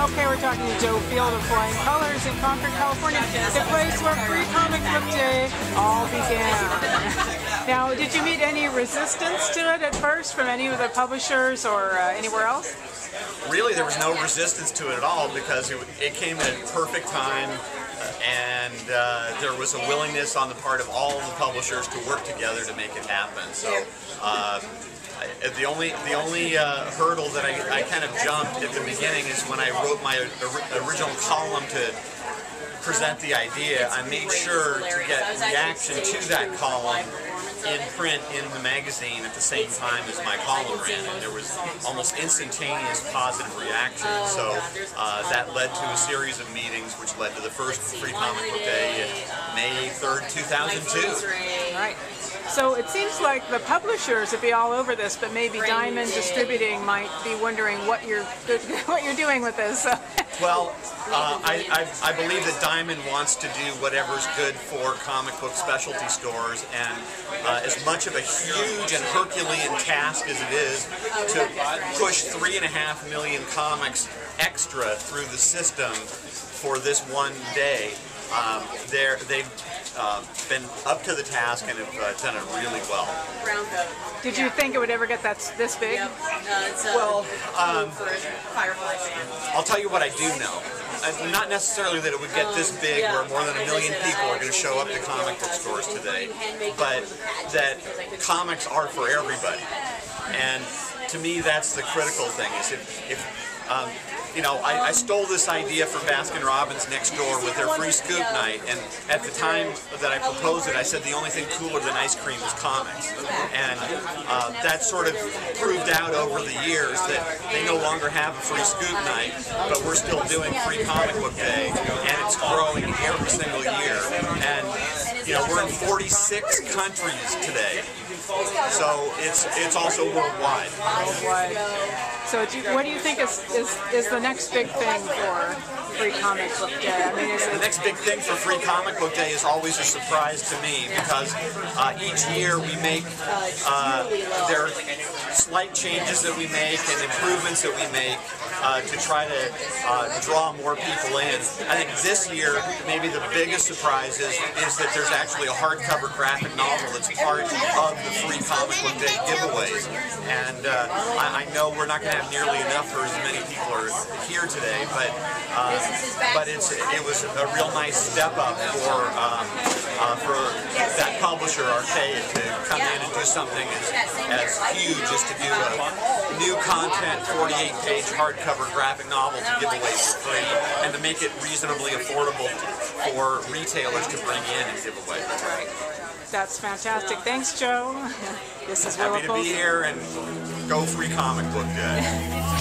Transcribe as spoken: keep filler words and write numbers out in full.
Okay, we're talking to Joe Field of Flying Colors in Concord, California, the place where Free Comic Book Day all began. Now, did you meet any resistance to it at first from any of the publishers or uh, anywhere else? Really, there was no resistance to it at all because it, it came at a perfect time, and uh, there was a willingness on the part of all of the publishers to work together to make it happen. So. Uh, The only the only uh, hurdle that I, I kind of jumped at the beginning is when I wrote my or original column to present the idea. I made sure to get reaction to that column in print in the magazine at the same time as my column ran, and there was almost instantaneous positive reaction. So uh, that led to a series of meetings, which led to the first Free Comic Book Day in May third, two thousand two. Right. So it seems like the publishers would be all over this, but maybe Diamond Distributing might be wondering what you're what you're doing with this. So. Well, uh, I, I, I believe that Diamond wants to do whatever's good for comic book specialty stores, and uh, as much of a huge and Herculean task as it is to push three and a half million comics extra through the system for this one day, um, they're, they've uh, been up to the task and have uh, done it really well. Did you think it would ever get that this big? Yep. Uh, it's, uh, well, um, Firefly fans. I'll tell you what I do know. Uh, not necessarily that it would get this big where more than a million people are going to show up to comic book stores today, but that comics are for everybody. And to me, that's the critical thing. Is if, if um, you know, I, I stole this idea from Baskin-Robbins next door with their free scoop night, and at the time that I proposed it, I said the only thing cooler than ice cream is comics. And uh, that sort of proved out over the years that they no longer have a free scoop night, but we're still doing Free Comic Book Day, and it's growing every single year. And you know, we're in forty-six countries today, so it's it's also worldwide. Worldwide. So, do you, what do you think is, is is the next big thing for Free Comic Book Day? I mean, is it... The next big thing for Free Comic Book Day is always a surprise to me because uh, each year we make uh, there are slight changes that we make and improvements that we make uh, to try to uh, draw more people in. I think this year maybe the biggest surprise is, is that there's actually a hardcover graphic novel that's part of the Free Comic Book Day giveaways, and uh, I, I know we're not going to have nearly enough for as many people are here today, but uh, but it's it was a real nice step up for um, uh, for that publisher Arcade to come in and do something as, as huge as to do a new content forty-eight page hardcover graphic novel to give away for free, and to make it reasonably affordable for retailers to bring in and give away. That's fantastic. Thanks, Joe. This is Willow Happy to be Polson. here, and go Free Comic Book Day.